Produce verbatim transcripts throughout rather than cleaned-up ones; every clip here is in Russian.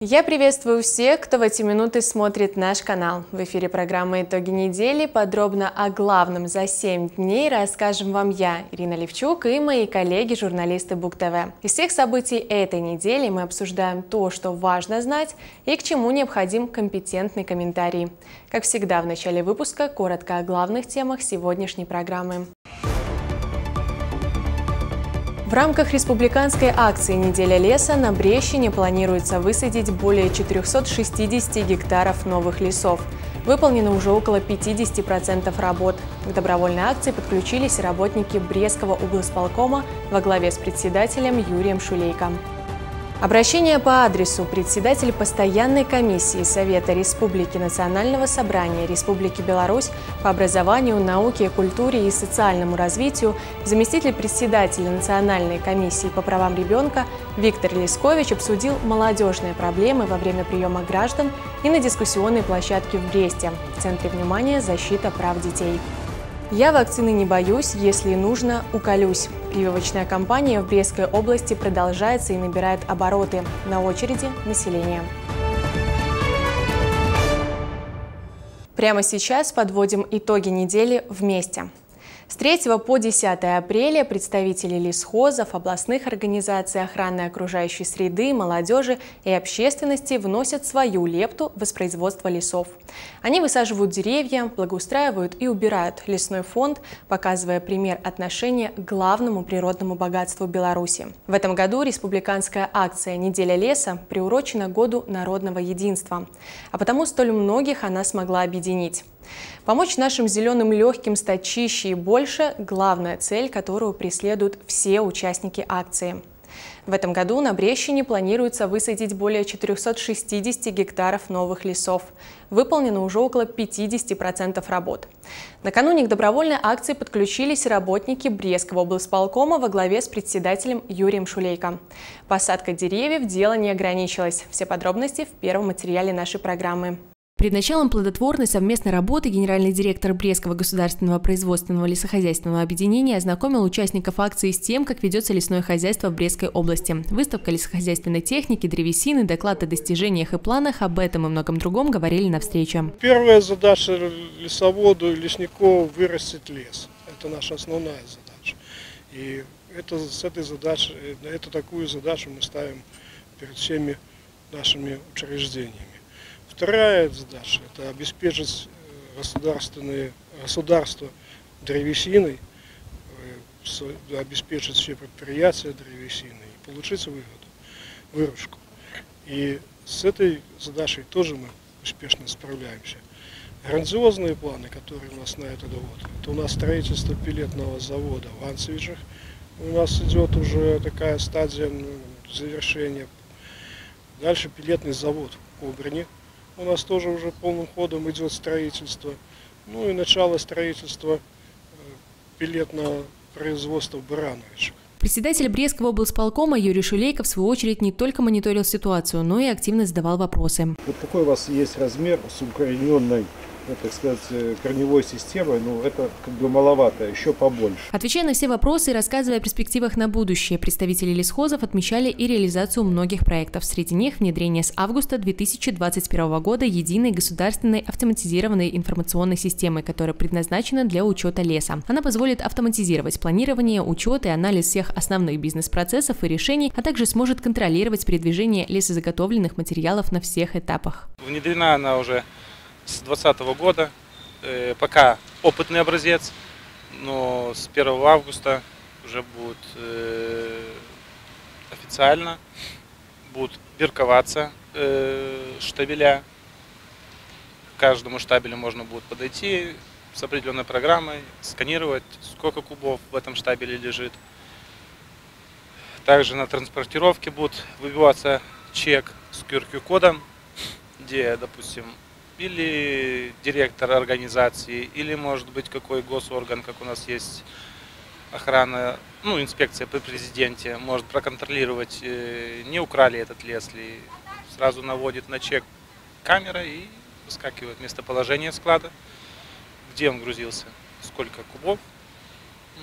Я приветствую всех, кто в эти минуты смотрит наш канал. В эфире программа «Итоги недели». Подробно о главном за семь дней расскажем вам я, Ирина Левчук, и мои коллеги-журналисты Бук ТВ. Из всех событий этой недели мы обсуждаем то, что важно знать и к чему необходим компетентный комментарий. Как всегда, в начале выпуска коротко о главных темах сегодняшней программы. В рамках республиканской акции «Неделя леса» на Брещине планируется высадить более четырёхсот шестидесяти гектаров новых лесов. Выполнено уже около пятидесяти процентов работ. К добровольной акции подключились работники Брестского облсполкома во главе с председателем Юрием Шулейко. Обращение по адресу: председатель постоянной комиссии Совета Республики Национального собрания Республики Беларусь по образованию, науке, культуре и социальному развитию, заместитель председателя Национальной комиссии по правам ребенка Виктор Лескович обсудил молодежные проблемы во время приема граждан и на дискуссионной площадке в Бресте. В центре внимания защита прав детей. Я вакцины не боюсь, если нужно, уколюсь. Прививочная кампания в Брестской области продолжается и набирает обороты. На очереди население. Прямо сейчас подводим итоги недели вместе. С третьего по десятое апреля представители лесхозов, областных организаций охраны окружающей среды, молодежи и общественности вносят свою лепту в воспроизводство лесов. Они высаживают деревья, благоустраивают и убирают лесной фонд, показывая пример отношения к главному природному богатству Беларуси. В этом году республиканская акция «Неделя леса» приурочена Году народного единства, а потому столь многих она смогла объединить. Помочь нашим зеленым легким стать чище и больше – главная цель, которую преследуют все участники акции. В этом году на Брещине планируется высадить более четырёхсот шестидесяти гектаров новых лесов. Выполнено уже около пятидесяти процентов работ. Накануне к добровольной акции подключились работники Брестского облсполкома во главе с председателем Юрием Шулейко. Посадка деревьев дело не ограничилось. Все подробности в первом материале нашей программы. Перед началом плодотворной совместной работы генеральный директор Брестского государственного производственного лесохозяйственного объединения ознакомил участников акции с тем, как ведется лесное хозяйство в Брестской области. Выставка лесохозяйственной техники, древесины, доклад о достижениях и планах, об этом и многом другом говорили на встрече. Первая задача лесоводу и леснику – вырастить лес. Это наша основная задача. И это, с этой задачей, это такую задачу мы ставим перед всеми нашими учреждениями. Вторая задача – это обеспечить государственные, государство древесиной, обеспечить все предприятия древесиной и получить выгоду, выручку. И с этой задачей тоже мы успешно справляемся. Грандиозные планы, которые у нас на этот год, это у нас строительство пеллетного завода в Анцевичах. У нас идет уже такая стадия завершения. Дальше пеллетный завод в Кобрине. У нас тоже уже полным ходом идет строительство. Ну и начало строительства пеллетного производства в Барановичах. Председатель Брестского облсполкома Юрий Шулейко в свою очередь не только мониторил ситуацию, но и активно задавал вопросы. Вот какой у вас есть размер с укорененной, так сказать, корневой системой? Ну, это как бы маловато, еще побольше. Отвечая на все вопросы и рассказывая о перспективах на будущее, представители лесхозов отмечали и реализацию многих проектов. Среди них внедрение с августа две тысячи двадцать первого года единой государственной автоматизированной информационной системы, которая предназначена для учета леса. Она позволит автоматизировать планирование, учет и анализ всех основных бизнес-процессов и решений, а также сможет контролировать передвижение лесозаготовленных материалов на всех этапах. Внедрена она уже с двадцатого года, э, пока опытный образец, но с первого августа уже будет э, официально, будут бирковаться э, штабеля. К каждому штабелю можно будет подойти с определенной программой, сканировать, сколько кубов в этом штабеле лежит. Также на транспортировке будет выбиваться чек с ку эр кодом, где, допустим, или директор организации, или, может быть, какой госорган, как у нас есть охрана, ну, инспекция при президенте, может проконтролировать, не украли этот лес ли, сразу наводит на чек камера и выскакивает местоположение склада, где он грузился, сколько кубов.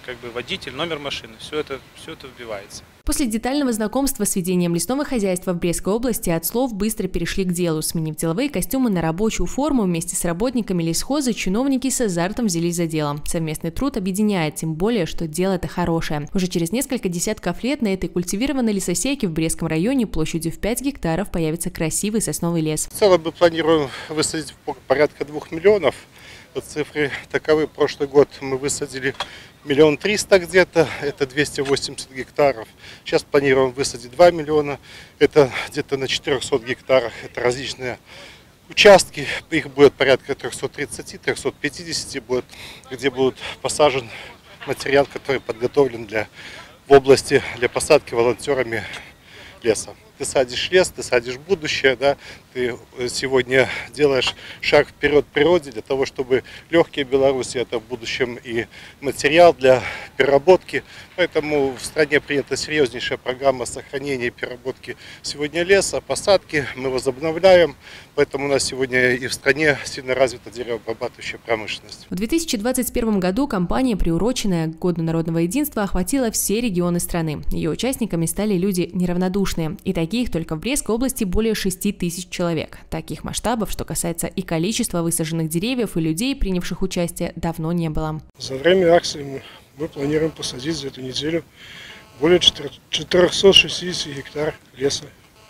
как бы водитель, номер машины, все это, все это вбивается. После детального знакомства с ведением лесного хозяйства в Брестской области от слов быстро перешли к делу. Сменив деловые костюмы на рабочую форму, вместе с работниками лесхоза чиновники с азартом взялись за дело. Совместный труд объединяет, тем более, что дело-то хорошее. Уже через несколько десятков лет на этой культивированной лесосеке в Брестском районе площадью в пять гектаров появится красивый сосновый лес. В целом мы планируем высадить порядка двух миллионов. Цифры таковы. Прошлый год мы высадили миллион триста где-то, это двести восемьдесят гектаров. Сейчас планируем высадить два миллиона, это где-то на четырехсот гектарах. Это различные участки, их будет порядка трёхсот тридцати — трёхсот пятидесяти, будет, где будет посажен материал, который подготовлен для, в области для посадки волонтерами леса. Ты садишь лес, ты садишь будущее, да? Ты сегодня делаешь шаг вперед природе для того, чтобы легкие Беларуси это в будущем и материал для переработки. Поэтому в стране принята серьезнейшая программа сохранения и переработки сегодня леса, посадки мы возобновляем. Поэтому у нас сегодня и в стране сильно развита деревообрабатывающая промышленность. В две тысячи двадцать первом году компания, приуроченная к Году народного единства, охватила все регионы страны. Ее участниками стали люди неравнодушные. И таких только в Брестской области более шести тысяч человек. Таких масштабов, что касается и количества высаженных деревьев, и людей, принявших участие, давно не было. За время акции мы, мы планируем посадить за эту неделю более четырёхсот шестидесяти гектар леса.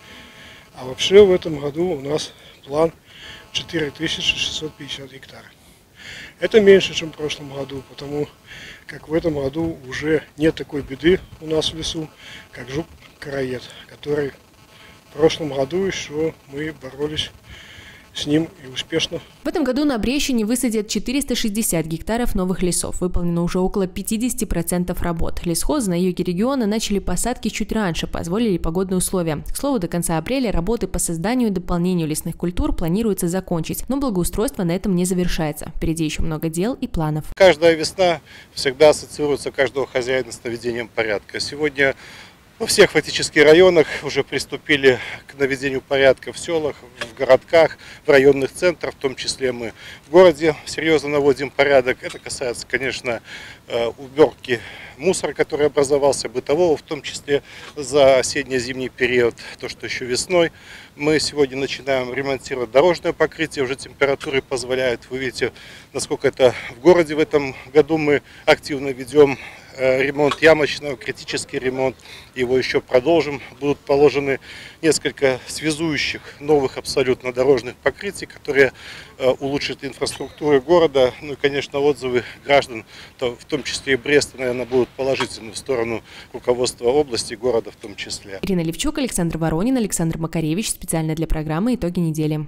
А вообще в этом году у нас план четыре тысячи шестьсот пятьдесят гектаров. Это меньше, чем в прошлом году, потому как в этом году уже нет такой беды у нас в лесу, как жук-караед, который в прошлом году еще мы боролись с ним и успешно. В этом году на Брещине высадят четыреста шестьдесят гектаров новых лесов. Выполнено уже около пятидесяти процентов работ. Лесхозы на юге региона начали посадки чуть раньше, позволили погодные условия. К слову, до конца апреля работы по созданию и дополнению лесных культур планируется закончить, но благоустройство на этом не завершается. Впереди еще много дел и планов. Каждая весна всегда ассоциируется каждого хозяина с наведением порядка. Сегодня во всех фактически районах уже приступили к наведению порядка в селах, в городках, в районных центрах, в том числе мы в городе серьезно наводим порядок. Это касается, конечно, уборки мусора, который образовался, бытового, в том числе за осенне-зимний период, то, что еще весной. Мы сегодня начинаем ремонтировать дорожное покрытие, уже температуры позволяют. Вы видите, насколько это в городе в этом году мы активно ведем ремонт ямочного, критический ремонт, его еще продолжим. Будут положены несколько связующих новых абсолютно дорожных покрытий, которые улучшат инфраструктуру города. Ну и, конечно, отзывы граждан, в том числе и Бреста, наверное, будут положительны в сторону руководства области и города в том числе. Ирина Левчук, Александр Воронин, Александр Макаревич. Специально для программы «Итоги недели».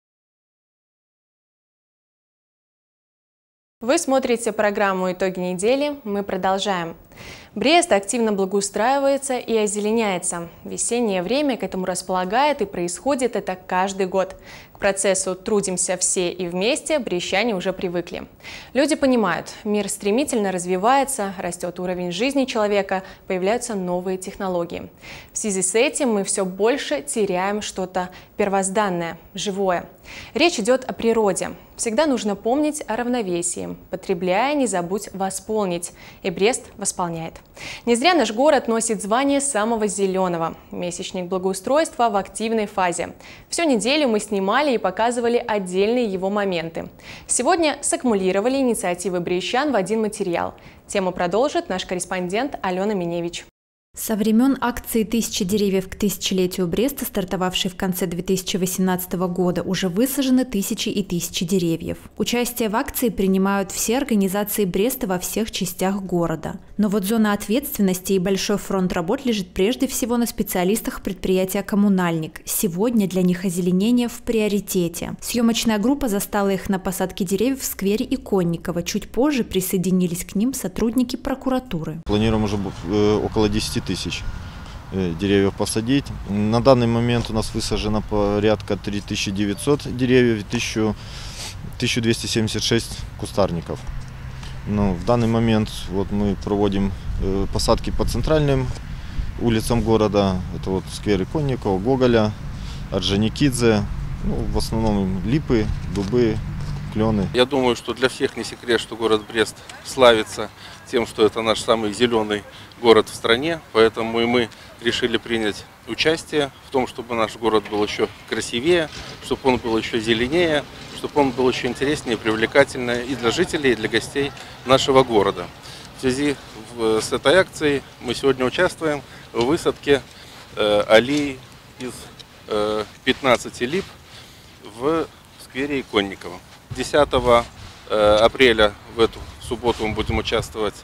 Вы смотрите программу «Итоги недели». Мы продолжаем. Брест активно благоустраивается и озеленяется. Весеннее время к этому располагает, и происходит это каждый год. К процессу «трудимся все и вместе» брестчане уже привыкли. Люди понимают, мир стремительно развивается, растет уровень жизни человека, появляются новые технологии. В связи с этим мы все больше теряем что-то первозданное, живое. Речь идет о природе. Всегда нужно помнить о равновесии. Потребляя, не забудь восполнить. И Брест восполняет. Не зря наш город носит звание самого зеленого. Месячник благоустройства в активной фазе. Всю неделю мы снимали и показывали отдельные его моменты. Сегодня саккумулировали инициативы брестчан в один материал. Тему продолжит наш корреспондент Алена Миневич. Со времен акции «Тысяча деревьев к тысячелетию Бреста», стартовавшей в конце две тысячи восемнадцатого года, уже высажены тысячи и тысячи деревьев. Участие в акции принимают все организации Бреста во всех частях города. Но вот зона ответственности и большой фронт работ лежит прежде всего на специалистах предприятия «Коммунальник». Сегодня для них озеленение в приоритете. Съемочная группа застала их на посадке деревьев в сквере Иконникова. Чуть позже присоединились к ним сотрудники прокуратуры. Планируем уже около десяти тысяч деревьев посадить. На данный момент у нас высажено порядка три тысячи девятьсот деревьев, тысяча двести семьдесят шесть кустарников. Ну, в данный момент вот мы проводим посадки по центральным улицам города. Это вот сквер Иконникова, Гоголя, Орджоникидзе. Ну, в основном липы, дубы, клены. Я думаю, что для всех не секрет, что город Брест славится тем, что это наш самый зеленый город в стране, поэтому и мы решили принять участие в том, чтобы наш город был еще красивее, чтобы он был еще зеленее, чтобы он был еще интереснее, привлекательнее и для жителей, и для гостей нашего города. В связи с этой акцией мы сегодня участвуем в высадке э, аллеи из э, пятнадцати лип в сквере Иконникова. десятого апреля в эту субботу мы будем участвовать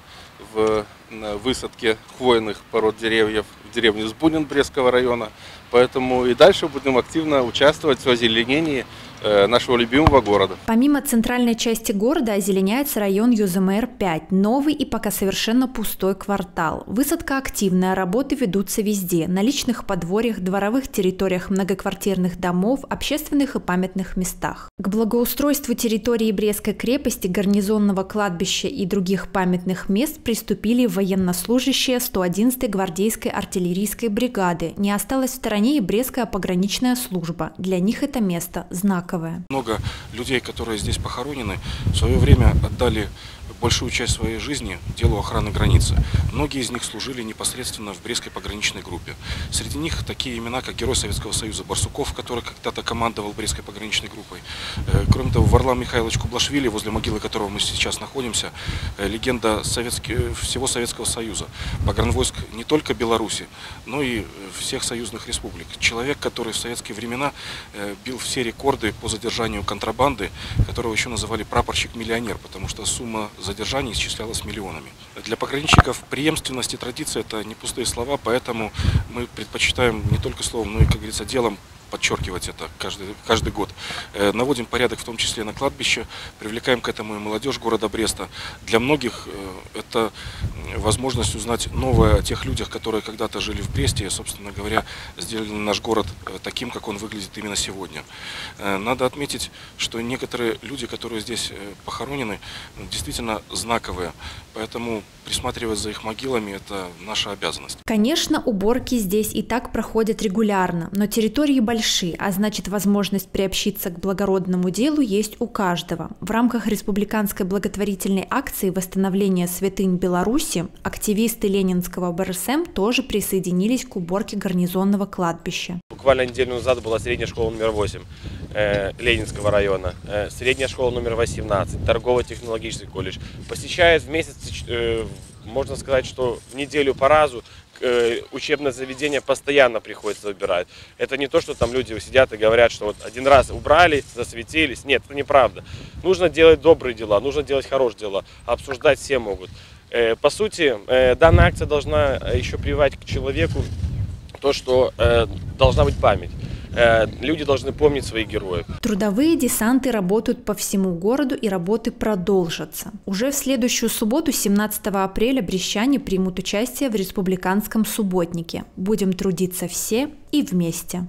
в высадке хвойных пород деревьев в деревне Сбунин Брестского района. Поэтому и дальше будем активно участвовать в озеленении нашего любимого города. Помимо центральной части города озеленяется район ЮЗМР пять, новый и пока совершенно пустой квартал. Высадка активная, работы ведутся везде, на личных подворьях, дворовых территориях многоквартирных домов, общественных и памятных местах. К благоустройству территории Брестской крепости, гарнизонного кладбища и других памятных мест приступили военнослужащие сто одиннадцатой гвардейской артиллерийской бригады. Не осталась в стороне и Брестская пограничная служба. Для них это место знаковое. Много людей, которые здесь похоронены, в свое время отдали большую часть своей жизни делу охраны границы. Многие из них служили непосредственно в Брестской пограничной группе. Среди них такие имена, как Герой Советского Союза Барсуков, который когда-то командовал Брестской пограничной группой. Кроме того, Варлам Михайлович Кублашвили, возле могилы которого мы сейчас находимся, легенда советский, всего Советского Союза, погранвойск не только Беларуси, но и всех союзных республик. Человек, который в советские времена бил все рекорды по задержанию контрабанды, которого еще называли прапорщик-миллионер, потому что сумма задержаний исчислялась миллионами. Для пограничников преемственность и традиция – это не пустые слова, поэтому мы предпочитаем не только словом, но и, как говорится, делом подчеркивать это каждый, каждый год. Наводим порядок в том числе на кладбище, привлекаем к этому и молодежь города Бреста. Для многих это возможность узнать новое о тех людях, которые когда-то жили в Бресте и, собственно говоря, сделали наш город таким, как он выглядит именно сегодня. Надо отметить, что некоторые люди, которые здесь похоронены, действительно знаковые, поэтому присматривать за их могилами – это наша обязанность. Конечно, уборки здесь и так проходят регулярно, но территории большие, а значит, возможность приобщиться к благородному делу есть у каждого. В рамках республиканской благотворительной акции восстановления святынь Беларуси активисты Ленинского БРСМ тоже присоединились к уборке гарнизонного кладбища. Буквально неделю назад была средняя школа номер восемь э, Ленинского района, э, средняя школа номер восемнадцать, торгово-технологический колледж. Посещает в месяц, э, можно сказать, что в неделю по разу э, учебное заведение постоянно приходится убирать. Это не то, что там люди сидят и говорят, что вот один раз убрали, засветились. Нет, это неправда. Нужно делать добрые дела, нужно делать хорошие дела. Обсуждать все могут. Э, по сути, э, данная акция должна еще прививать к человеку то, что э, должна быть память. Э, люди должны помнить своих героев. Трудовые десанты работают по всему городу, и работы продолжатся. Уже в следующую субботу, семнадцатого апреля, брестчане примут участие в республиканском субботнике. Будем трудиться все и вместе.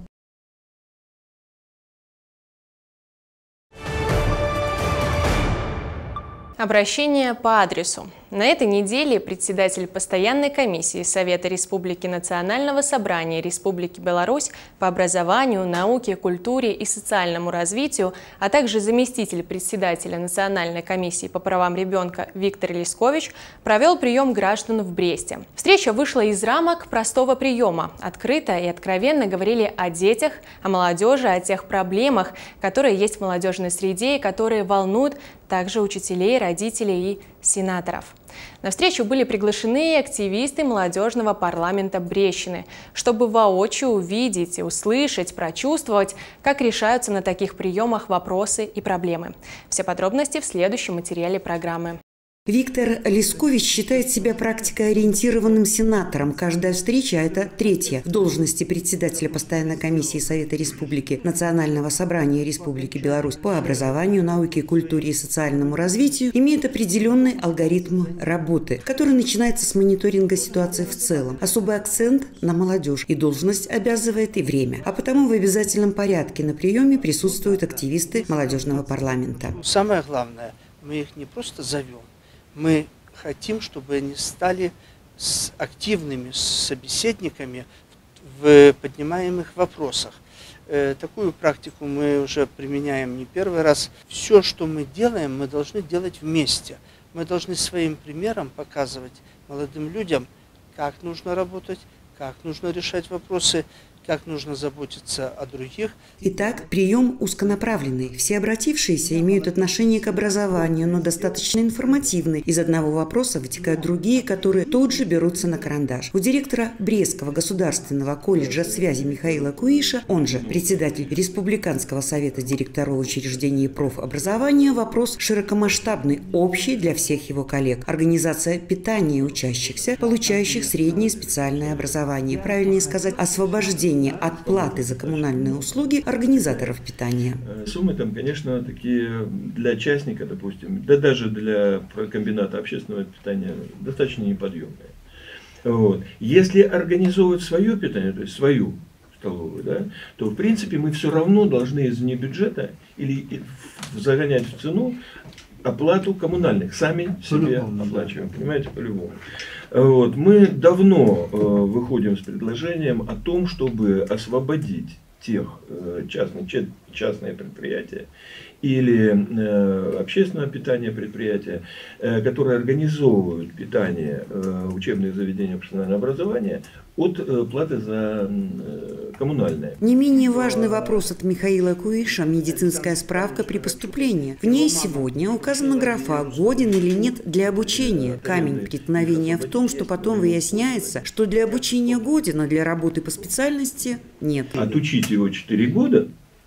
Обращение по адресу. На этой неделе председатель постоянной комиссии Совета Республики Национального собрания Республики Беларусь по образованию, науке, культуре и социальному развитию, а также заместитель председателя Национальной комиссии по правам ребенка Виктор Лискович провел прием граждан в Бресте. Встреча вышла из рамок простого приема. Открыто и откровенно говорили о детях, о молодежи, о тех проблемах, которые есть в молодежной среде и которые волнуют также учителей, родителей и сенаторов. На встречу были приглашены активисты молодежного парламента Брестщины, чтобы воочию увидеть и услышать, прочувствовать, как решаются на таких приемах вопросы и проблемы. Все подробности в следующем материале программы. Виктор Лискович считает себя практикоориентированным сенатором. Каждая встреча – это третья. В должности председателя постоянной комиссии Совета Республики Национального собрания Республики Беларусь по образованию, науке, культуре и социальному развитию имеет определенный алгоритм работы, который начинается с мониторинга ситуации в целом. Особый акцент на молодежь, и должность обязывает и время. А потому в обязательном порядке на приеме присутствуют активисты молодежного парламента. Самое главное, мы их не просто зовем. Мы хотим, чтобы они стали активными собеседниками в поднимаемых вопросах. Такую практику мы уже применяем не первый раз. Все, что мы делаем, мы должны делать вместе. Мы должны своим примером показывать молодым людям, как нужно работать, как нужно решать вопросы, как нужно заботиться о других. Итак, прием узконаправленный. Все обратившиеся имеют отношение к образованию, но достаточно информативный. Из одного вопроса вытекают другие, которые тут же берутся на карандаш. У директора Брестского государственного колледжа связи Михаила Куиша, он же председатель Республиканского совета директоров учреждений профобразования, вопрос широкомасштабный, общий для всех его коллег. Организация питания учащихся, получающих среднее и специальное образование. Правильнее сказать, освобождение от платы за коммунальные услуги организаторов питания. Суммы там, конечно, такие для частника, допустим, да даже для комбината общественного питания достаточно неподъемные. Вот. Если организовывать свое питание, то есть свою столовую, да, то в принципе мы все равно должны из внебюджета или загонять в цену оплату коммунальных, сами себе оплачиваем, понимаете, по-любому. Вот. Мы давно э, выходим с предложением о том, чтобы освободить тех э, частных, частные предприятия или э, общественное питание предприятия, э, которые организовывают питание э, учебных заведений профессионального образования от э, платы за э, коммунальное. Не менее важный вопрос от Михаила Куиша – медицинская справка при поступлении. В ней сегодня указана графа, годен или нет для обучения. Камень преткновения в том, что потом выясняется, что для обучения годен, а для работы по специальности нет. Отучить его четыре года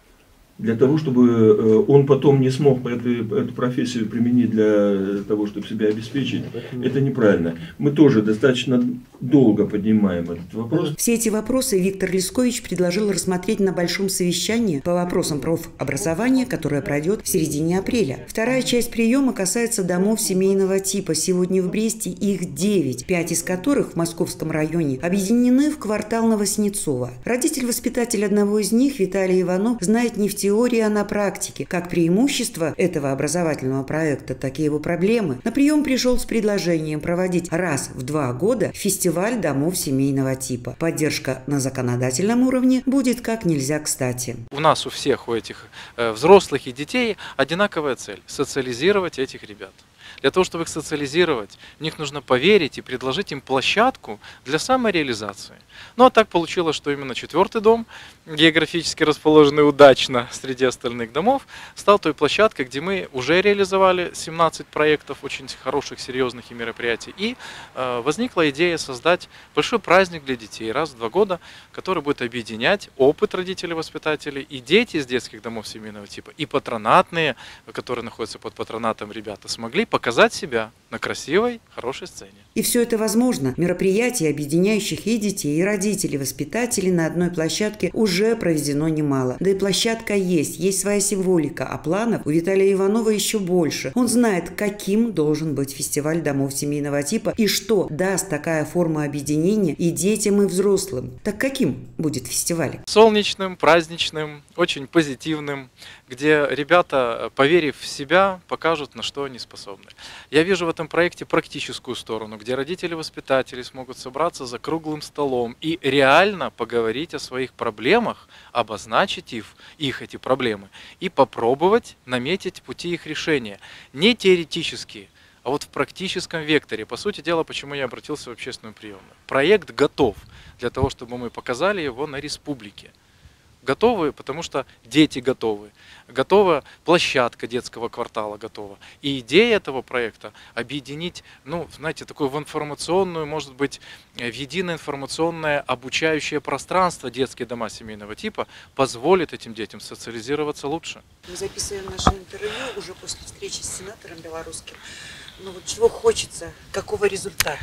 для того, чтобы он потом не смог эту, эту профессию применить для того, чтобы себя обеспечить, это неправильно. Мы тоже достаточно долго поднимаем этот вопрос. Все эти вопросы Виктор Лискович предложил рассмотреть на большом совещании по вопросам профобразования, которое пройдет в середине апреля. Вторая часть приема касается домов семейного типа. Сегодня в Бресте их девять, пять из которых в Московском районе объединены в квартал Новоснецово. Родитель-воспитатель одного из них, Виталий Иванов, знает не в теории, а на практике, как преимущество этого образовательного проекта, так и его проблемы. На прием пришел с предложением проводить раз в два года фестиваль домов семейного типа. Поддержка на законодательном уровне будет как нельзя кстати. У нас у всех, у этих э, взрослых и детей одинаковая цель – социализировать этих ребят. Для того, чтобы их социализировать, в них нужно поверить и предложить им площадку для самореализации. Ну а так получилось, что именно четвертый дом, географически расположенный удачно среди остальных домов, стал той площадкой, где мы уже реализовали семнадцать проектов, очень хороших, серьезных и мероприятий. И э, возникла идея создать большой праздник для детей раз в два года, который будет объединять опыт родителей-воспитателей и дети из детских домов семейного типа, и патронатные, которые находятся под патронатом ребята, смогли показать себя на красивой, хорошей сцене. И все это возможно. Мероприятий, объединяющих и детей, и родителей, воспитателей на одной площадке уже проведено немало. Да и площадка есть, есть своя символика, а планов у Виталия Иванова еще больше. Он знает, каким должен быть фестиваль домов семейного типа и что даст такая форма объединения и детям, и взрослым. Так каким будет фестиваль? Солнечным, праздничным, очень позитивным, где ребята, поверив в себя, покажут, на что они способны. Я вижу в этом проекте практическую сторону, где родители-воспитатели смогут собраться за круглым столом и реально поговорить о своих проблемах, обозначить их, их эти проблемы и попробовать наметить пути их решения. Не теоретические, а вот в практическом векторе. По сути дела, почему я обратился в общественную приемную. Проект готов для того, чтобы мы показали его на республике. Готовы, потому что дети готовы. Готова площадка детского квартала готова. И идея этого проекта объединить, ну, знаете, такую в информационную, может быть, в единое информационное обучающее пространство детские дома семейного типа позволит этим детям социализироваться лучше. Мы записываем наше интервью уже после встречи с сенатором белорусским. Ну вот чего хочется, какого результата?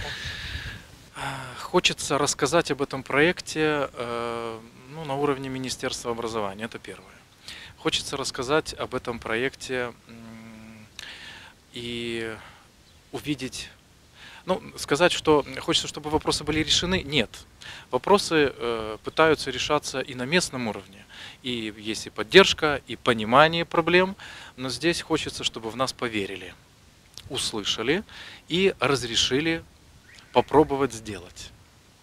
Хочется рассказать об этом проекте э, ну, на уровне Министерства образования, это первое. Хочется рассказать об этом проекте и увидеть, ну, сказать, что хочется, чтобы вопросы были решены. Нет. Вопросы э, пытаются решаться и на местном уровне. И есть и поддержка, и понимание проблем, но здесь хочется, чтобы в нас поверили, услышали и разрешили попробовать сделать.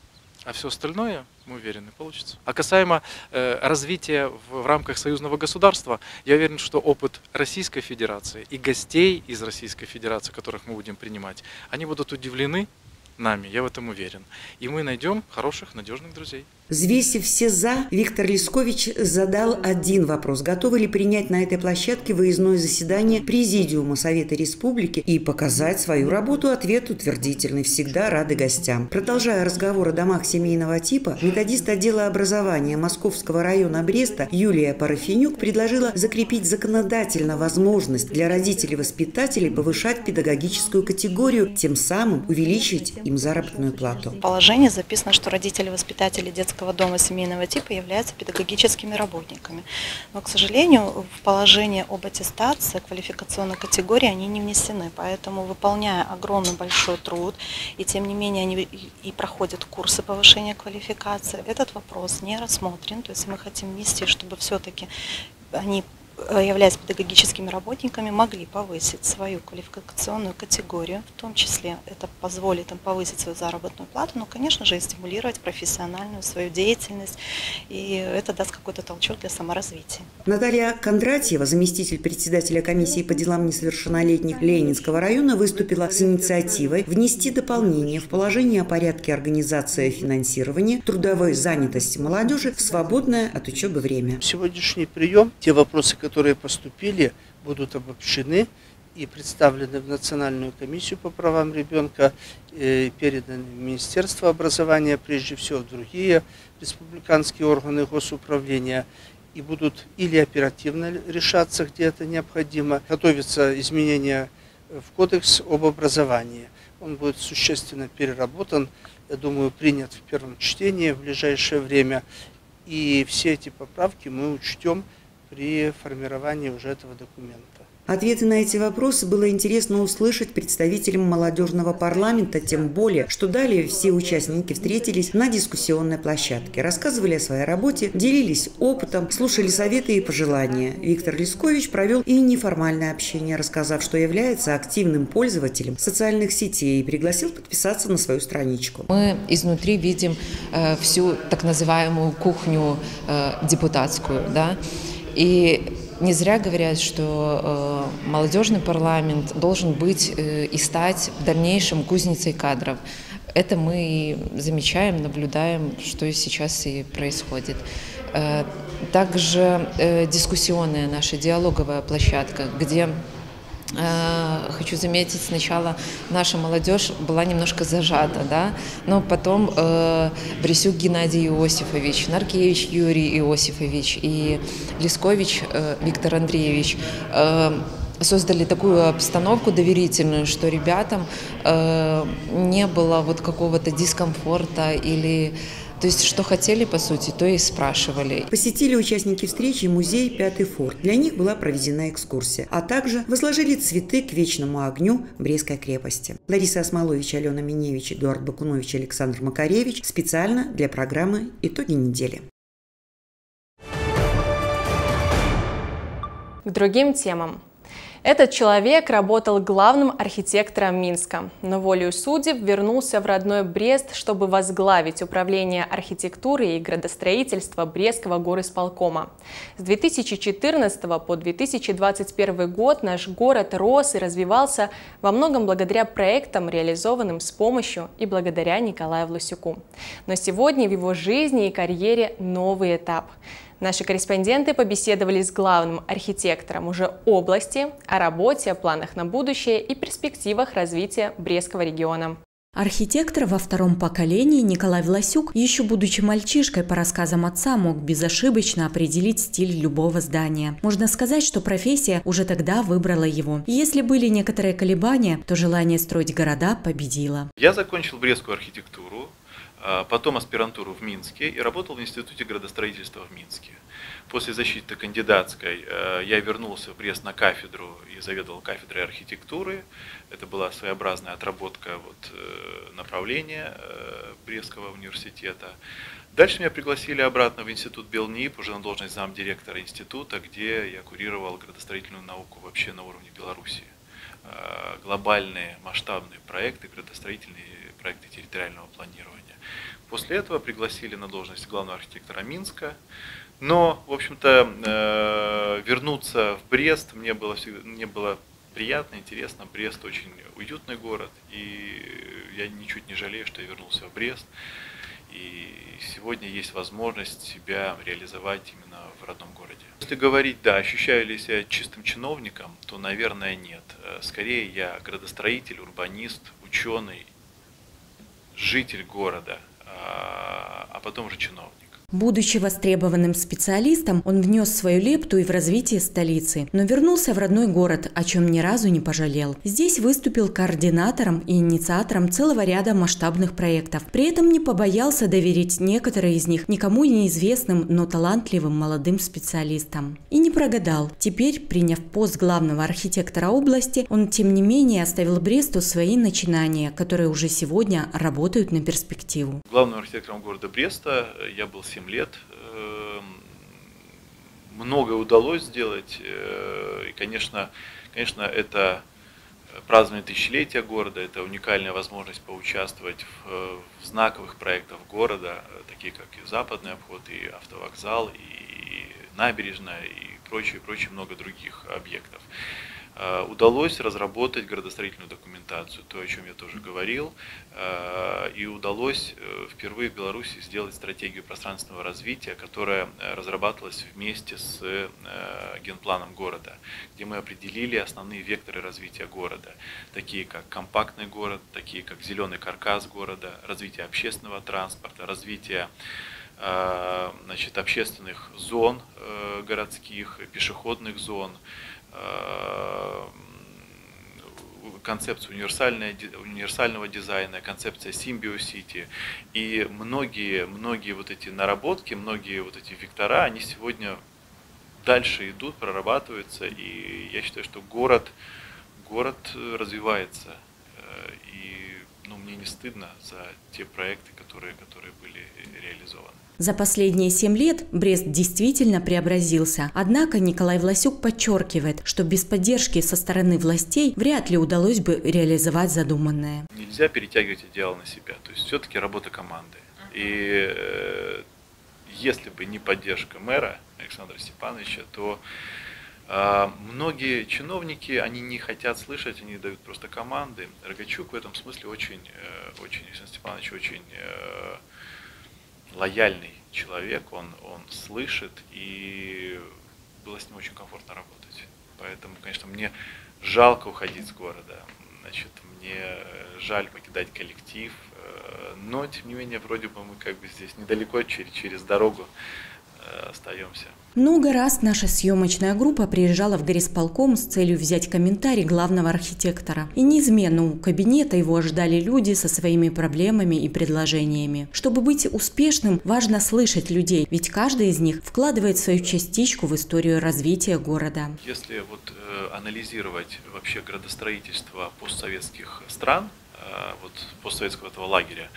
А все остальное, мы уверены, получится. А касаемо э, развития в, в рамках союзного государства, я уверен, что опыт Российской Федерации и гостей из Российской Федерации, которых мы будем принимать, они будут удивлены нами, я в этом уверен. И мы найдем хороших, надежных друзей. Взвесив все «за», Виктор Лискович задал один вопрос. Готовы ли принять на этой площадке выездное заседание Президиума Совета Республики и показать свою работу? Ответ утвердительный. Всегда рады гостям. Продолжая разговор о домах семейного типа, методист отдела образования Московского района Бреста Юлия Парафенюк предложила закрепить законодательно возможность для родителей-воспитателей повышать педагогическую категорию, тем самым увеличить им заработную плату. В положении записано, что родители-воспитатели детского дома семейного типа являются педагогическими работниками. Но, к сожалению, в положение об аттестации квалификационной категории они не внесены. Поэтому, выполняя огромный большой труд, и тем не менее они и проходят курсы повышения квалификации, этот вопрос не рассмотрен. То есть мы хотим внести, чтобы все-таки они, являясь педагогическими работниками, могли повысить свою квалификационную категорию, в том числе это позволит им повысить свою заработную плату, но, конечно же, и стимулировать профессиональную свою деятельность, и это даст какой-то толчок для саморазвития. Наталья Кондратьева, заместитель председателя комиссии по делам несовершеннолетних Ленинского района, выступила с инициативой внести дополнение в положение о порядке организации финансирования трудовой занятости молодежи в свободное от учебы время. Сегодняшний прием, те вопросы, которые поступили, будут обобщены и представлены в Национальную комиссию по правам ребенка, и переданы в Министерство образования, прежде всего в другие республиканские органы госуправления, и будут или оперативно решаться, где это необходимо. Готовятся изменения в Кодекс об образовании. Он будет существенно переработан, я думаю, принят в первом чтении в ближайшее время. И все эти поправки мы учтем при формировании уже этого документа. Ответы на эти вопросы было интересно услышать представителям молодежного парламента, тем более, что далее все участники встретились на дискуссионной площадке, рассказывали о своей работе, делились опытом, слушали советы и пожелания. Виктор Лискович провел и неформальное общение, рассказав, что является активным пользователем социальных сетей и пригласил подписаться на свою страничку. Мы изнутри видим э, всю так называемую кухню э, депутатскую, да, и не зря говорят, что э, молодежный парламент должен быть э, и стать в дальнейшем кузницей кадров. Это мы и замечаем, наблюдаем, что и сейчас и происходит. Э, также э, дискуссионная наша диалоговая площадка, где, э, хочу заметить, сначала наша молодежь была немножко зажата, да, но потом э, Брисюк Геннадий Иосифович, Наркевич Юрий Иосифович и Лискович э, Виктор Андреевич э, создали такую обстановку доверительную, что ребятам э, не было вот какого-то дискомфорта или... То есть, что хотели, по сути, то и спрашивали. Посетили участники встречи музей «Пятый форт». Для них была проведена экскурсия, а также возложили цветы к вечному огню Брестской крепости. Лариса Осмолович, Алена Миневич, Эдуард Бакунович, Александр Макаревич специально для программы «Итоги недели». К другим темам. Этот человек работал главным архитектором Минска, но волею судеб вернулся в родной Брест, чтобы возглавить управление архитектуры и градостроительства Брестского горисполкома. С две тысячи четырнадцатого по две тысячи двадцать первый год наш город рос и развивался во многом благодаря проектам, реализованным с помощью и благодаря Николаю Власюку. Но сегодня в его жизни и карьере новый этап. Наши корреспонденты побеседовали с главным архитектором уже области о работе, планах на будущее и перспективах развития Брестского региона. Архитектор во втором поколении Николай Власюк, еще будучи мальчишкой, по рассказам отца, мог безошибочно определить стиль любого здания. Можно сказать, что профессия уже тогда выбрала его. И если были некоторые колебания, то желание строить города победило. Я закончил Брестскую архитектуру, потом аспирантуру в Минске и работал в Институте градостроительства в Минске. После защиты кандидатской я вернулся в Брест на кафедру и заведовал кафедрой архитектуры. Это была своеобразная отработка вот, направления Брестского университета. Дальше меня пригласили обратно в Институт Белнип, уже на должность замдиректора института, где я курировал градостроительную науку вообще на уровне Белоруссии. глобальные масштабные проекты, градостроительные проекты территориального планирования. После этого пригласили на должность главного архитектора Минска. Но, в общем-то, вернуться в Брест мне было, мне было приятно, интересно. Брест очень уютный город, и я ничуть не жалею, что я вернулся в Брест. И сегодня есть возможность себя реализовать именно в родном городе. Если говорить, да, ощущаю ли себя чистым чиновником, то, наверное, нет. Скорее, я градостроитель, урбанист, ученый, житель города, а потом уже чиновник. Будучи востребованным специалистом, он внес свою лепту и в развитие столицы, но вернулся в родной город, о чем ни разу не пожалел. Здесь выступил координатором и инициатором целого ряда масштабных проектов. При этом не побоялся доверить некоторые из них никому неизвестным, но талантливым молодым специалистам. И не прогадал. Теперь, приняв пост главного архитектора области, он тем не менее оставил Бресту свои начинания, которые уже сегодня работают на перспективу. Главным архитектором города Бреста я был семь лет. Многое удалось сделать, и, конечно, конечно, это празднование тысячелетия города, это уникальная возможность поучаствовать в, в знаковых проектах города, такие как и Западный обход, и автовокзал, и набережная, и прочее, прочее, много других объектов. Удалось разработать градостроительную документацию, то, о чем я тоже говорил, и удалось впервые в Беларуси сделать стратегию пространственного развития, которая разрабатывалась вместе с генпланом города, где мы определили основные векторы развития города, такие как компактный город, такие как зеленый каркас города, развитие общественного транспорта, развитие значит, общественных зон городских, пешеходных зон, концепцию универсального дизайна, концепция Symbiosity. И многие, многие вот эти наработки, многие вот эти вектора, они сегодня дальше идут, прорабатываются. И я считаю, что город, город развивается. И ну, мне не стыдно за те проекты, которые, которые были реализованы. За последние семь лет Брест действительно преобразился. Однако Николай Власюк подчеркивает, что без поддержки со стороны властей вряд ли удалось бы реализовать задуманное. Нельзя перетягивать идеал на себя. То есть все-таки работа команды. И э, если бы не поддержка мэра Александра Степановича, то э, многие чиновники, они не хотят слышать, они дают просто команды. Рогачук в этом смысле очень, э, очень Александр Степанович очень э, лояльный человек, он, он слышит, и было с ним очень комфортно работать. Поэтому, конечно, мне жалко уходить с города, значит, мне жаль покидать коллектив, но, тем не менее, вроде бы мы как бы здесь недалеко, через, через дорогу остаемся. Много раз наша съемочная группа приезжала в горисполком с целью взять комментарий главного архитектора. И неизменно у кабинета его ожидали люди со своими проблемами и предложениями. Чтобы быть успешным, важно слышать людей, ведь каждый из них вкладывает свою частичку в историю развития города. Если вот э, анализировать вообще градостроительство постсоветских стран, э, вот постсоветского этого лагеря,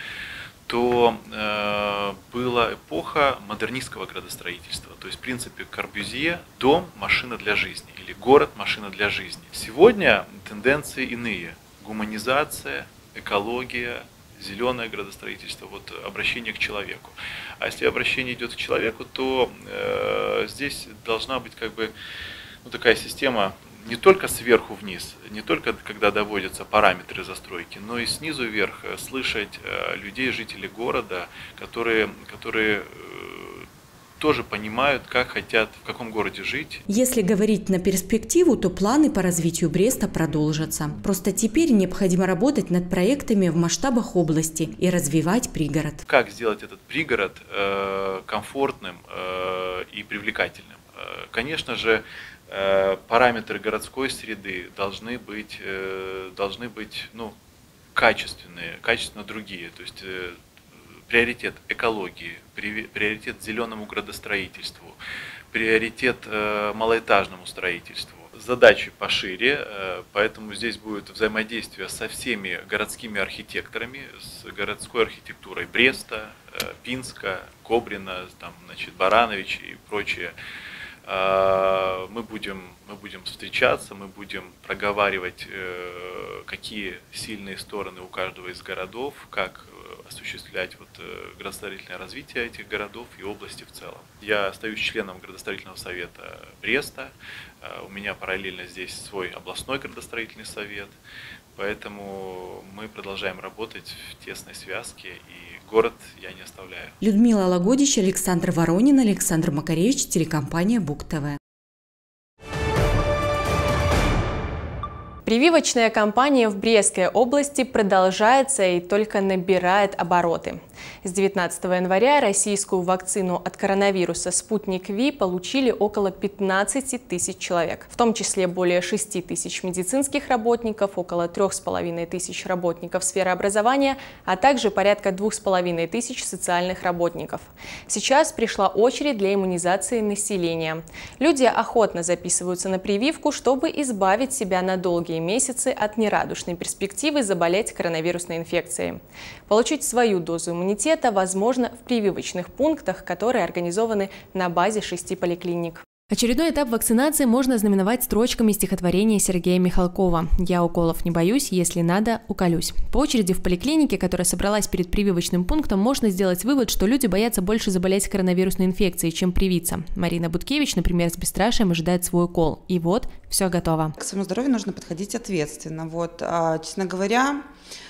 то э, была эпоха модернистского градостроительства. То есть, в принципе, Корбюзье – дом, машина для жизни, или город, машина для жизни. Сегодня тенденции иные. Гуманизация, экология, зеленое градостроительство, вот, обращение к человеку. А если обращение идет к человеку, то э, здесь должна быть как бы ну, такая система, не только сверху вниз, не только когда доводятся параметры застройки, но и снизу вверх слышать людей, жителей города, которые, которые тоже понимают, как хотят, в каком городе жить. Если говорить на перспективу, то планы по развитию Бреста продолжатся. Просто теперь необходимо работать над проектами в масштабах области и развивать пригород. Как сделать этот пригород э, комфортным э, и привлекательным? Э, конечно же, параметры городской среды должны быть, должны быть ну, качественные, качественно другие. То есть приоритет экологии, приоритет зеленому градостроительству, приоритет малоэтажному строительству. Задачи пошире, поэтому здесь будет взаимодействие со всеми городскими архитекторами, с городской архитектурой Бреста, Пинска, Кобрина, там, значит, Барановича и прочее. Мы будем, мы будем встречаться, мы будем проговаривать, какие сильные стороны у каждого из городов, как осуществлять вот градостроительное развитие этих городов и области в целом. Я остаюсь членом градостроительного совета Бреста, у меня параллельно здесь свой областной градостроительный совет, поэтому мы продолжаем работать в тесной связке, и город я не оставляю. Людмила Лагодич, Александр Воронин, Александр Макаревич, телекомпания БуК-ТВ. Прививочная кампания в Брестской области продолжается и только набирает обороты. С девятнадцатого января российскую вакцину от коронавируса «Спутник Ви» получили около пятнадцати тысяч человек, в том числе более шести тысяч медицинских работников, около трех с половиной тысяч работников сферы образования, а также порядка двух с половиной тысяч социальных работников. Сейчас пришла очередь для иммунизации населения. Люди охотно записываются на прививку, чтобы избавить себя на долгие месяцы от нерадушной перспективы заболеть коронавирусной инфекцией. Получить свою дозу иммунитета возможно в прививочных пунктах, которые организованы на базе шести поликлиник. Очередной этап вакцинации можно ознаменовать строчками стихотворения Сергея Михалкова «Я уколов не боюсь, если надо, уколюсь». По очереди в поликлинике, которая собралась перед прививочным пунктом, можно сделать вывод, что люди боятся больше заболеть коронавирусной инфекцией, чем привиться. Марина Буткевич, например, с бесстрашием ожидает свой укол. И вот, все готово. К своему здоровью нужно подходить ответственно. Вот, а, честно говоря,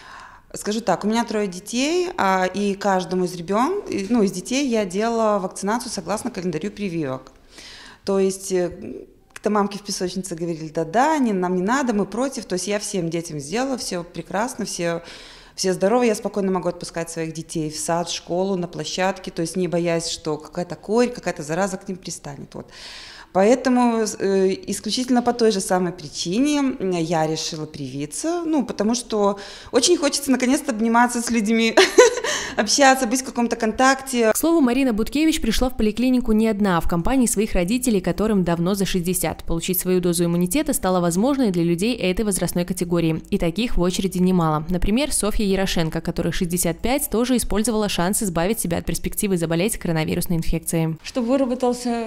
скажу так, у меня трое детей, а, и каждому из ребен, ну, из детей я делала вакцинацию согласно календарю прививок. То есть, когда мамки в песочнице говорили, да-да, не, нам не надо, мы против, то есть я всем детям сделала, все прекрасно, все, все здоровы, я спокойно могу отпускать своих детей в сад, в школу, на площадке, то есть не боясь, что какая-то корь, какая-то зараза к ним пристанет. Вот. Поэтому э, исключительно по той же самой причине я решила привиться, ну, потому что очень хочется наконец-то обниматься с людьми, общаться, быть в каком-то контакте. К слову, Марина Буткевич пришла в поликлинику не одна, а в компании своих родителей, которым давно за шестьдесят. Получить свою дозу иммунитета стало возможно и для людей этой возрастной категории. И таких в очереди немало. Например, Софья Ярошенко, которой шестьдесят пять, тоже использовала шанс избавить себя от перспективы заболеть коронавирусной инфекцией. Чтобы выработался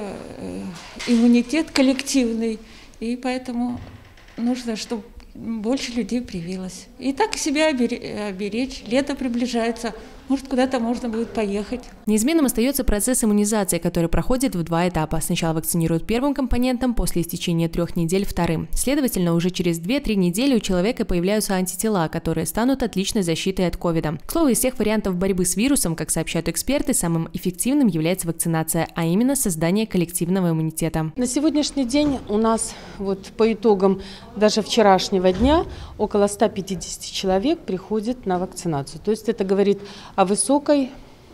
иммунитет коллективный, и поэтому нужно, чтобы больше людей привилось. И так себя оберечь. Лето приближается. Может, куда-то можно будет поехать. Неизменным остается процесс иммунизации, который проходит в два этапа. Сначала вакцинируют первым компонентом, после истечения трех недель вторым. Следовательно, уже через две-три недели у человека появляются антитела, которые станут отличной защитой от ковида. К слову, из всех вариантов борьбы с вирусом, как сообщают эксперты, самым эффективным является вакцинация, а именно создание коллективного иммунитета. На сегодняшний день у нас вот по итогам даже вчерашнего дня около ста пятидесяти человек приходит на вакцинацию. То есть это говорит о высокой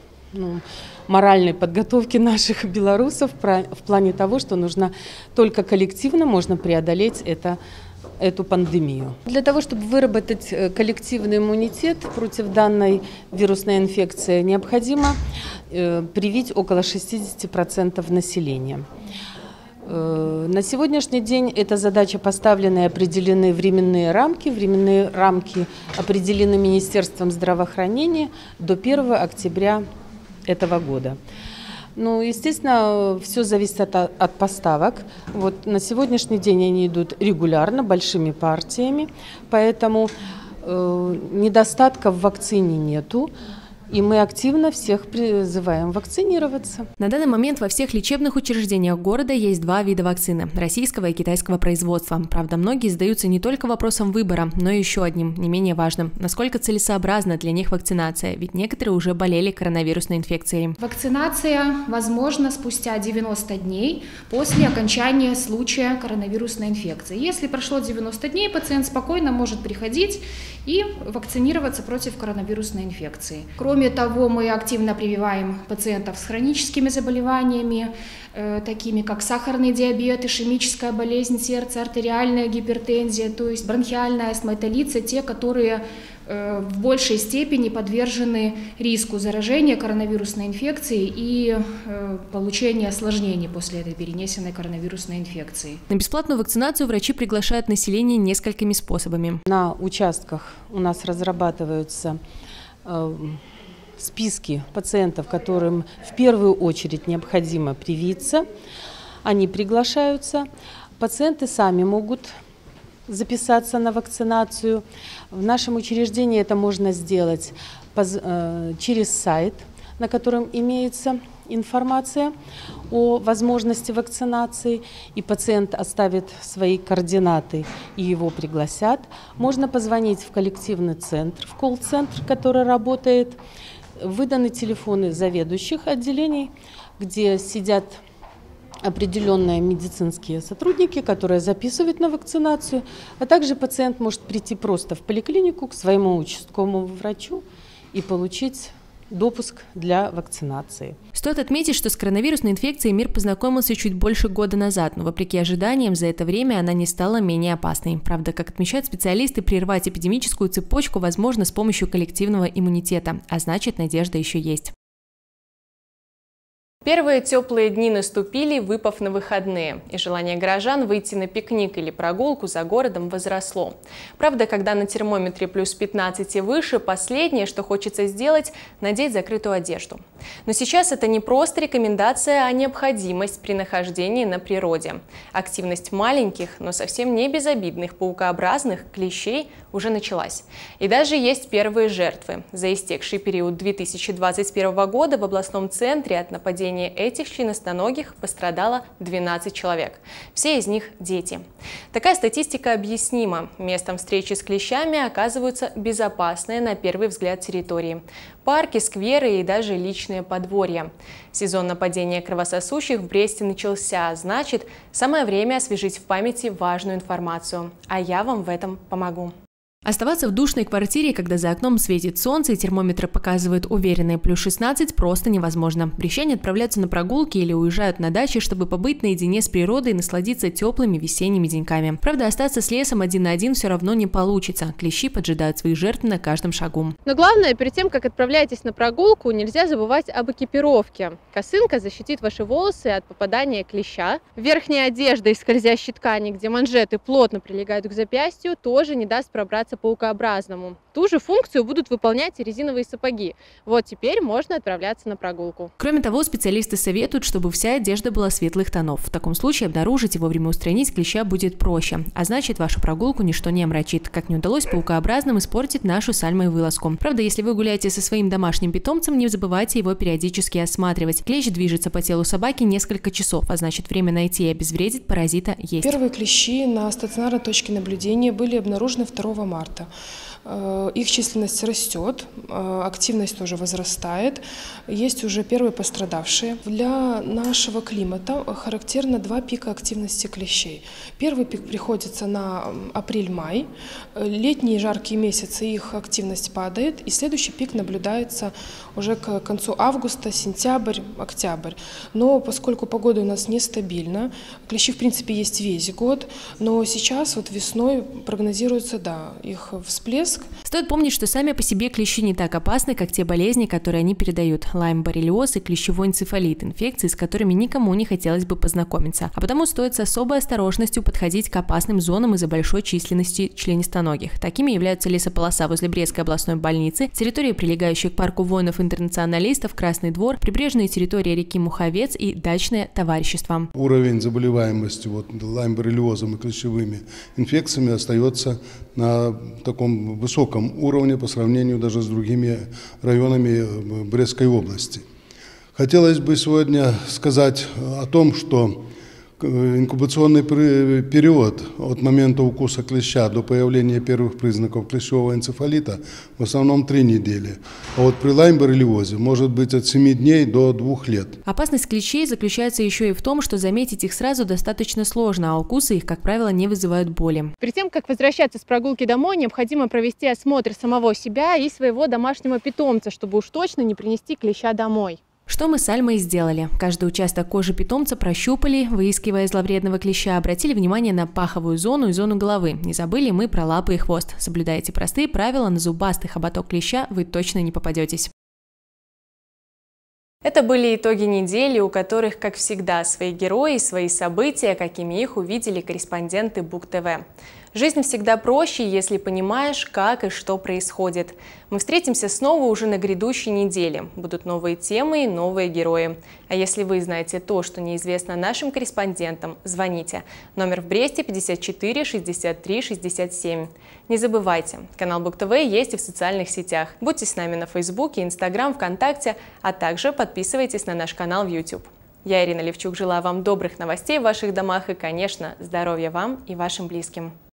ну, моральной подготовке наших белорусов в плане того, что нужно только коллективно можно преодолеть это, эту пандемию. Для того, чтобы выработать коллективный иммунитет против данной вирусной инфекции, необходимо э, привить около шестидесяти процентов населения. На сегодняшний день эта задача поставлена и определены временные рамки. Временные рамки определены Министерством здравоохранения до первого октября этого года. Ну, естественно, все зависит от, от поставок. Вот на сегодняшний день они идут регулярно, большими партиями, поэтому э, недостатка в вакцине нету. И мы активно всех призываем вакцинироваться. На данный момент во всех лечебных учреждениях города есть два вида вакцины – российского и китайского производства. Правда, многие задаются не только вопросом выбора, но и еще одним, не менее важным – насколько целесообразна для них вакцинация, ведь некоторые уже болели коронавирусной инфекцией. Вакцинация возможна спустя девяносто дней после окончания случая коронавирусной инфекции. Если прошло девяносто дней, пациент спокойно может приходить и вакцинироваться против коронавирусной инфекции. Кроме того, мы активно прививаем пациентов с хроническими заболеваниями, э, такими как сахарный диабет, ишемическая болезнь сердца, артериальная гипертензия, то есть бронхиальная астма. Это лица, те, которые э, в большей степени подвержены риску заражения коронавирусной инфекцией и э, получения осложнений после этой перенесенной коронавирусной инфекции. На бесплатную вакцинацию врачи приглашают население несколькими способами. На участках у нас разрабатываются э, списки пациентов, которым в первую очередь необходимо привиться. они приглашаются. Пациенты сами могут записаться на вакцинацию. В нашем учреждении это можно сделать через сайт, на котором имеется информация о возможности вакцинации, и пациент оставит свои координаты, и его пригласят. Можно позвонить в коллективный центр, в колл-центр, который работает. Выданы телефоны заведующих отделений, где сидят определенные медицинские сотрудники, которые записывают на вакцинацию, а также пациент может прийти просто в поликлинику к своему участковому врачу и получить допуск для вакцинации. Стоит отметить, что с коронавирусной инфекцией мир познакомился чуть больше года назад, но вопреки ожиданиям за это время она не стала менее опасной. Правда, как отмечают специалисты, прервать эпидемическую цепочку возможно с помощью коллективного иммунитета, а значит, надежда еще есть. Первые теплые дни наступили, выпав на выходные, и желание горожан выйти на пикник или прогулку за городом возросло. Правда, когда на термометре плюс пятнадцать и выше, последнее, что хочется сделать – надеть закрытую одежду. Но сейчас это не просто рекомендация, а необходимость при нахождении на природе. Активность маленьких, но совсем не безобидных паукообразных клещей уже началась. И даже есть первые жертвы. За истекший период две тысячи двадцать первого года в областном центре от нападения этих членистоногих пострадало двенадцать человек. Все из них дети. Такая статистика объяснима. Местом встречи с клещами оказываются безопасные на первый взгляд территории. Парки, скверы и даже личные подворья. Сезон нападения кровососущих в Бресте начался, значит, самое время освежить в памяти важную информацию. А я вам в этом помогу. Оставаться в душной квартире, когда за окном светит солнце и термометр показывает уверенные плюс шестнадцать, просто невозможно. Брестяне отправляются на прогулки или уезжают на дачи, чтобы побыть наедине с природой и насладиться теплыми весенними деньками. Правда, остаться с лесом один на один все равно не получится. Клещи поджидают своих жертв на каждом шагу. Но главное, перед тем, как отправляетесь на прогулку, нельзя забывать об экипировке. Косынка защитит ваши волосы от попадания клеща. Верхняя одежда из скользящей ткани, где манжеты плотно прилегают к запястью, тоже не даст пробраться паукообразному. Ту же функцию будут выполнять и резиновые сапоги. Вот теперь можно отправляться на прогулку. Кроме того, специалисты советуют, чтобы вся одежда была светлых тонов. В таком случае обнаружить и вовремя устранить клеща будет проще. А значит, вашу прогулку ничто не омрачит. Как не удалось паукообразным испортить нашу с Альмой вылазку. Правда, если вы гуляете со своим домашним питомцем, не забывайте его периодически осматривать. Клещ движется по телу собаки несколько часов, а значит, время найти и обезвредить паразита есть. Первые клещи на стационарной точке наблюдения были обнаружены второго марта. Их численность растет, активность тоже возрастает, есть уже первые пострадавшие. Для нашего климата характерно два пика активности клещей. Первый пик приходится на апрель-май, летние жаркие месяцы их активность падает, и следующий пик наблюдается уже к концу августа, сентябрь, октябрь. Но поскольку погода у нас нестабильна, клещи в принципе есть весь год, но сейчас вот весной прогнозируется, да, их всплеск. Стоит помнить, что сами по себе клещи не так опасны, как те болезни, которые они передают. Лайм, боррелиоз и клещевой энцефалит – инфекции, с которыми никому не хотелось бы познакомиться. А потому стоит с особой осторожностью подходить к опасным зонам из-за большой численности членистоногих. Такими являются лесополоса возле Брестской областной больницы, территории, прилегающие к парку воинов-интернационалистов, Красный двор, прибрежные территории реки Муховец и дачное товарищество. Уровень заболеваемости вот, лайм, боррелиозом и клещевыми инфекциями остается на таком высоком уровне по сравнению даже с другими районами Брестской области. Хотелось бы сегодня сказать о том, что инкубационный период от момента укуса клеща до появления первых признаков клещевого энцефалита в основном три недели. А вот при лайм-боррелиозе может быть от семи дней до двух лет. Опасность клещей заключается еще и в том, что заметить их сразу достаточно сложно, а укусы их, как правило, не вызывают боли. Перед тем, как возвращаться с прогулки домой, необходимо провести осмотр самого себя и своего домашнего питомца, чтобы уж точно не принести клеща домой. Что мы с Альмой сделали? Каждый участок кожи питомца прощупали, выискивая зловредного клеща, обратили внимание на паховую зону и зону головы. Не забыли мы про лапы и хвост. Соблюдая эти простые правила, на зубастый хоботок клеща вы точно не попадетесь. Это были итоги недели, у которых, как всегда, свои герои и свои события, какими их увидели корреспонденты БУК ТВ. Жизнь всегда проще, если понимаешь, как и что происходит. Мы встретимся снова уже на грядущей неделе. Будут новые темы и новые герои. А если вы знаете то, что неизвестно нашим корреспондентам, звоните. Номер в Бресте пятьдесят четыре шестьдесят три шестьдесят семь. Не забывайте, канал БугТВ есть и в социальных сетях. Будьте с нами на Фейсбуке, Инстаграм, ВКонтакте, а также подписывайтесь на наш канал в YouTube. Я, Ирина Левчук, желаю вам добрых новостей в ваших домах и, конечно, здоровья вам и вашим близким.